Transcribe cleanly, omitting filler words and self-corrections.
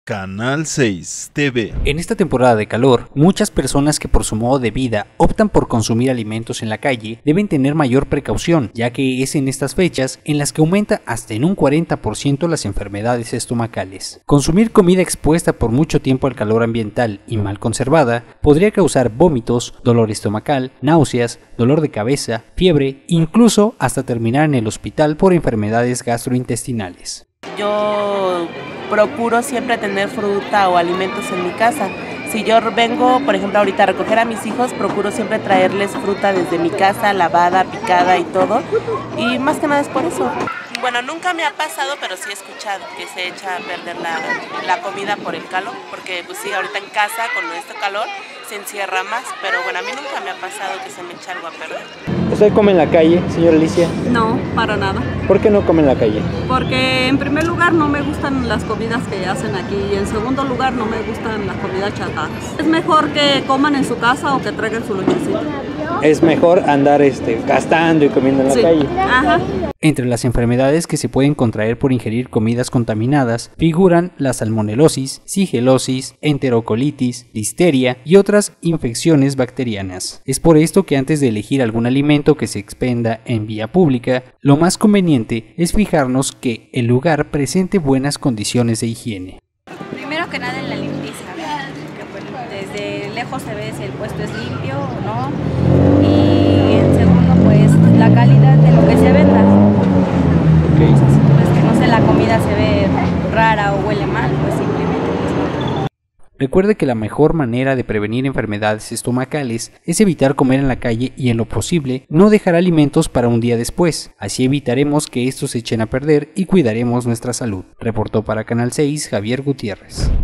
Canal 6 TV. En esta temporada de calor, muchas personas que por su modo de vida optan por consumir alimentos en la calle deben tener mayor precaución, ya que es en estas fechas en las que aumenta hasta en un 40% las enfermedades estomacales. Consumir comida expuesta por mucho tiempo al calor ambiental y mal conservada podría causar vómitos, dolor estomacal, náuseas, dolor de cabeza, fiebre, incluso hasta terminar en el hospital por enfermedades gastrointestinales. Yo procuro siempre tener fruta o alimentos en mi casa. Si yo vengo, por ejemplo, ahorita a recoger a mis hijos, procuro siempre traerles fruta desde mi casa, lavada, picada y todo. Y más que nada es por eso. Bueno, nunca me ha pasado, pero sí he escuchado que se echa a perder la comida por el calor. Porque pues sí, ahorita en casa con este calor se encierra más. Pero bueno, a mí nunca me ha pasado que se me eche algo a perder. ¿Usted come en la calle, señora Alicia? No, para nada. ¿Por qué no come en la calle? Porque en primer lugar no me gustan las comidas que hacen aquí y en segundo lugar no me gustan las comidas chatarras. Es mejor que coman en su casa o que traigan su lonchecito. Es mejor andar gastando y comiendo en la calle. Ajá. Entre las enfermedades que se pueden contraer por ingerir comidas contaminadas figuran la salmonelosis, sigelosis, enterocolitis, listeria y otras infecciones bacterianas. Es por esto que antes de elegir algún alimento que se expenda en vía pública, lo más conveniente es fijarnos que el lugar presente buenas condiciones de higiene. Primero que nada en la limpieza, que desde lejos se ve si el puesto es limpio o no, y en segundo pues la calidad de lo que se venda. Okay. O sea, si tú ves que no sé, la comida se ve rara o huele mal, pues simplemente no. Recuerde que la mejor manera de prevenir enfermedades estomacales es evitar comer en la calle y en lo posible no dejar alimentos para un día después. Así evitaremos que estos se echen a perder y cuidaremos nuestra salud. Reportó para Canal 6 Javier Gutiérrez.